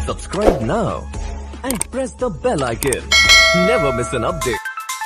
Subscribe now and press the bell icon. Never miss an update.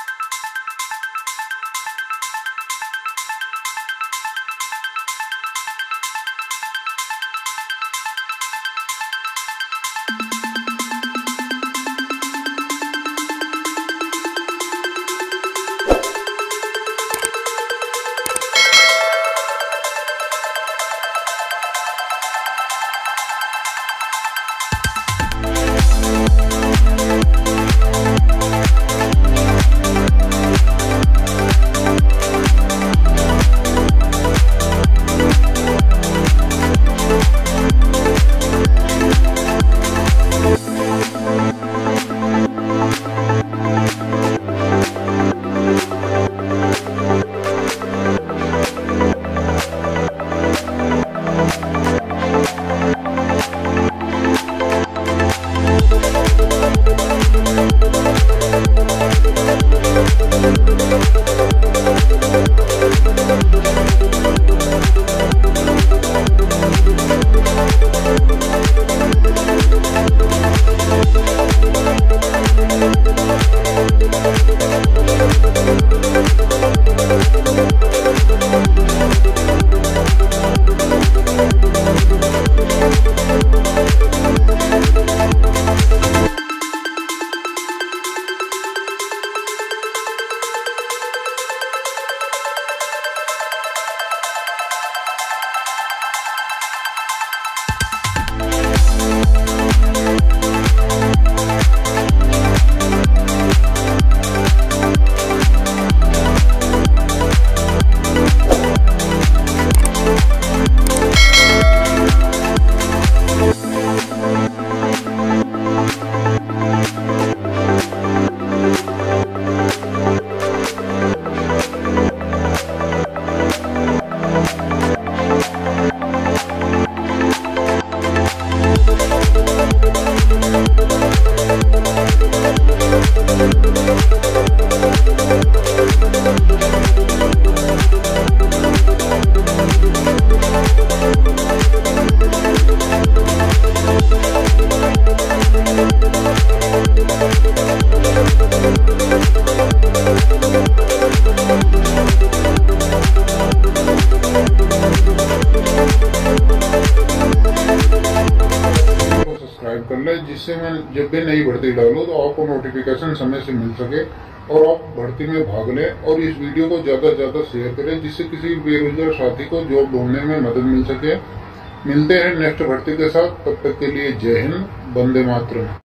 कर ले, जिससे मैं जब भी नई भर्ती डालूं तो आपको नोटिफिकेशन समय से मिल सके और आप भर्ती में भाग लें। और इस वीडियो को ज्यादा से ज्यादा शेयर करें, जिससे किसी बेरोजगार साथी को जॉब ढूंढने में मदद मिल सके। मिलते हैं नेक्स्ट भर्ती के साथ, तब तक के लिए जय हिंद, वंदे मातरम।